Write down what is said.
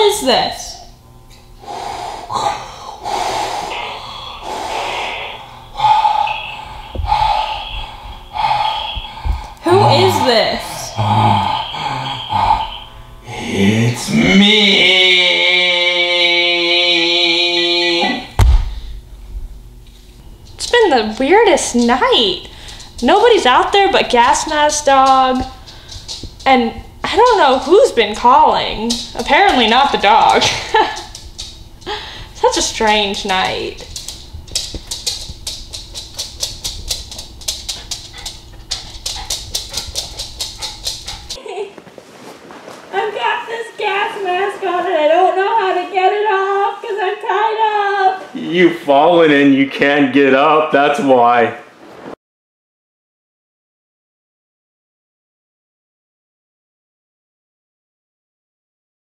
is this? Who is this? It's me! It's been the weirdest night. Nobody's out there but Gasmask Dog. And I don't know who's been calling. Apparently not the dog. Such a strange night. I've got this gas mask on and I don't know how to get it off because I'm tied up. You've fallen and you can't get up, that's why.